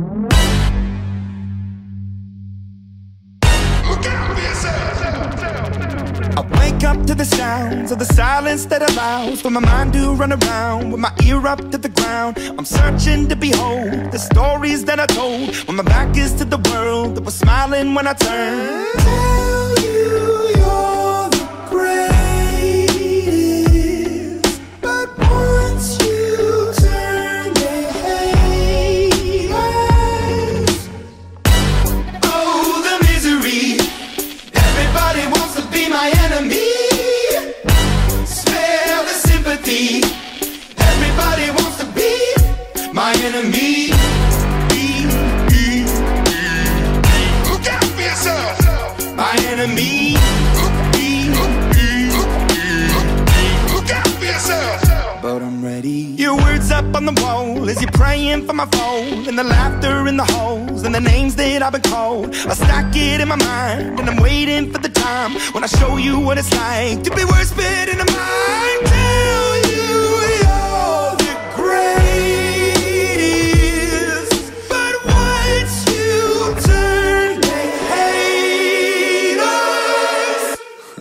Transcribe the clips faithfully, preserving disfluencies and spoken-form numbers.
I wake up to the sounds of the silence that allows for my mind to run around with my ear up to the ground. I'm searching to behold the stories that I told when my back is to the world that was smiling when I turned. Tell you you're the greatest, but once you turn they hate us. Oh, the misery. Everybody wants to be my enemy. Spare the sympathy. Everybody wants to be my enemy. Look out for yourself. My enemy. Look out for yourself. But I'm ready. Your words up on the wall as you're praying for my phone, and the laughter in the holes and the names that I've been called. I stack it in my mind and I'm waiting for the time when I show you what it's like to be worse fit in a mind. Tell you you're the greatest, but once you turn they hate us.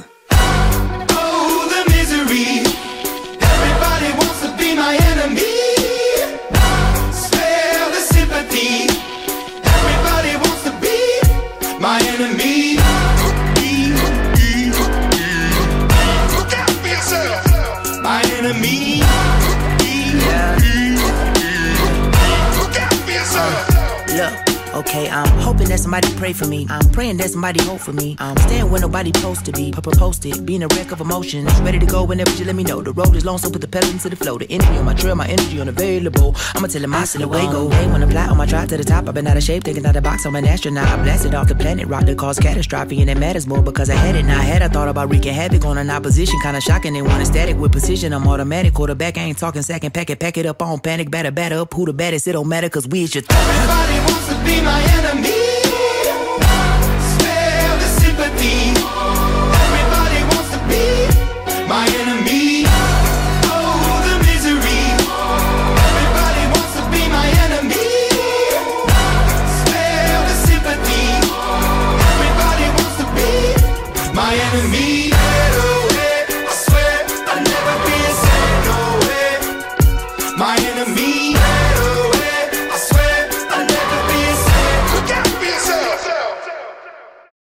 Oh, the misery. Everybody wants to be my enemy. Spare the sympathy. Everybody wants to be my enemy. Look out for yourself. My enemy. Look out for yourself. Look, okay, I'm hoping that somebody pray for me. I'm praying that somebody hope for me. I'm staying where nobody supposed to be. Posted, being a wreck of emotions. Ready to go whenever you let me know. The road is long, so put the pedal into the flow. The energy on my trail, my energy unavailable. I'ma tell him I still away go. Hey, when I fly on my drive to the top, I've been out of shape, thinking out the box. I'm an astronaut. I blasted off the planet, rock that caused catastrophe, and it matters more because I had it. Now I had I thought about wreaking havoc on an opposition, kinda shocking. They want static with precision. I'm automatic, quarterback. I ain't talking second pack it, pack it up on panic, batter, batter up. Who the baddest? It don't matter, cause we is your th Everybody wants to be my enemy. Spare the sympathy. Everybody wants to be my enemy. Oh, the misery. Everybody wants to be my enemy. Spare the sympathy. Everybody wants to be my enemy.